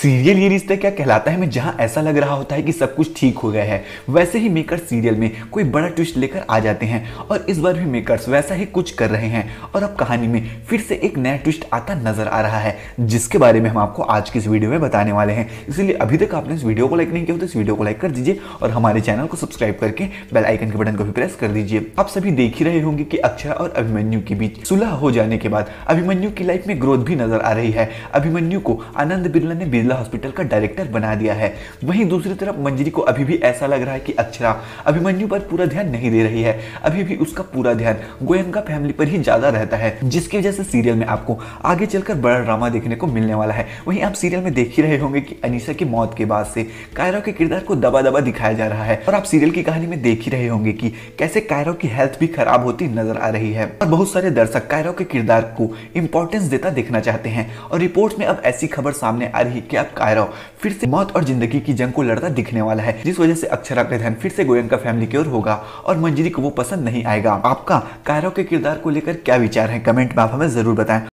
Serial ये रिश्ता क्या कहलाता है में जहां ऐसा लग रहा होता है कि सब कुछ ठीक हो गया है, वैसे ही मेकर्स सीरियल में कोई बड़ा ट्विस्ट लेकर आ जाते हैं और इस बार भी मेकर्स वैसा ही कुछ कर रहे हैं और अब कहानी में फिर से एक नया ट्विस्ट आता नजर आ रहा है, जिसके बारे में हम आपको आज की इस वीडियो में बताने वाले हैं। इसलिए अभी तक आपने इस वीडियो को लाइक नहीं किया तो इस वीडियो को लाइक कर दीजिए और हमारे चैनल को सब्सक्राइब करके बेल आइकन के बटन को भी प्रेस कर दीजिए। आप सभी देख ही रहे होंगे कि अक्षरा और अभिमन्यु के बीच सुलह हो जाने के बाद अभिमन्यु की लाइफ में ग्रोथ भी नजर आ रही है। अभिमन्यु को आनंद बिरला ने बिरला हॉस्पिटल का डायरेक्टर बना दिया है। वहीं दूसरी तरफ मंजरी को अभी भी ऐसा लग रहा है कि अक्षरा अभिमन्यु पर पूरा ध्यान नहीं दे रही है, अभी भी उसका पूरा ध्यान गोयनका फैमिली पर ही ज्यादा रहता है, जिसकी वजह से सीरियल में आपको आगे चलकर बड़ा ड्रामा देखने को मिलने वाला है। वहीं आप सीरियल में देख ही रहे होंगे कि अनीशा की मौत के बाद से कायरा के किरदार को दबा दबा दिखाया जा रहा है और आप सीरियल की कहानी में देख ही रहे होंगे कि कैसे कायरा की हेल्थ भी खराब होती नजर आ रही है और बहुत सारे दर्शक कायरा के किरदार को इंपॉर्टेंस देता देखना चाहते हैं और रिपोर्ट्स में अब ऐसी खबर सामने आ रही है कि अब कायरा फिर से मौत और जिंदगी की जंग को लड़ता दिखने वाला है, जिस वजह से अक्षरा का ध्यान फिर से गोयनका फैमिली की ओर होगा और मंजरी को वो पसंद नहीं आएगा। आपका कायरा के किरदार को लेकर क्या विचार है, कमेंट में आप हमें जरूर बताएं।